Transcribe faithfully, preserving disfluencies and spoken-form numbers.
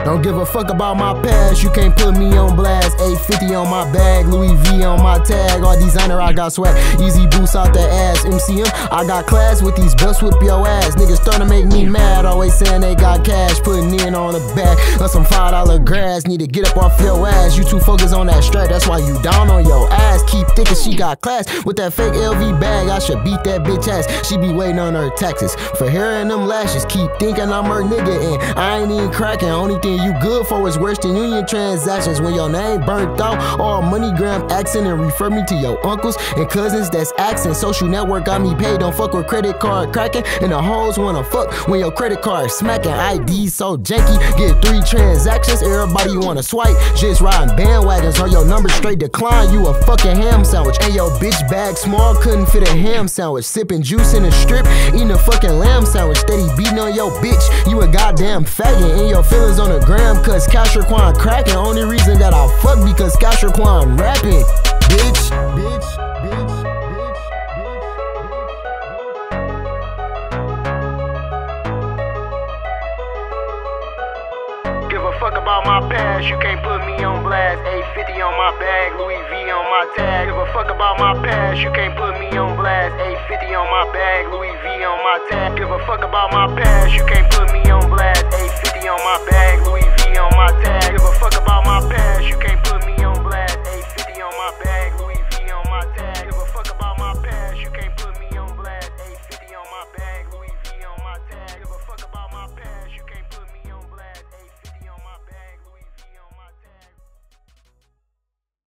Don't give a fuck about my past, you can't put me on blast. eight fifty on my bag, Louis V on my tag. All designer, I got swag, easy boost out the ass. M C M, I got class with these belts, whip your ass. Niggas starting to make me mad, always saying they got cash, putting in on the back of some five dollar grass. Need to get up off your ass, you too focused on that strap, that's why you down on your ass. Keep thinking she got class with that fake L V bag, I should beat that bitch ass. She be waiting on her taxes for hair and them lashes. Keep thinking I'm her nigga and I ain't even cracking. Only thing you good for is Western Union transactions. When your name burnt out, all MoneyGram accent and refer me to your uncles and cousins that's accent. Social network got me paid, don't fuck with credit card cracking. And the hoes wanna fuck when your credit card smacking. I D so janky, get three transactions, everybody wanna swipe. Just riding bandwagons or your number straight decline. You a fucking ham sandwich and your bitch bag small, couldn't fit a ham sandwich. Sipping juice in a strip, eating a fucking lamb sandwich. Steady beating on your bitch, you a goddamn faggot. And your feelings on the gram cause Cash Raquan cracking. Only reason that I fuck because Cash Raquan rapping. Bitch, bitch, bitch, bitch, bitch, bitch. Give a fuck about my past, you can't put me on blast. eight fifty on my bag, Louis V on my tag. Give a fuck about my past, you can't put me on blast. eight fifty on my bag, Louis V on my tag. Give a fuck about my past, you can't put me on blast. eight fifty on my bag, Louis V on my tag. Give a fuck about my past, you can't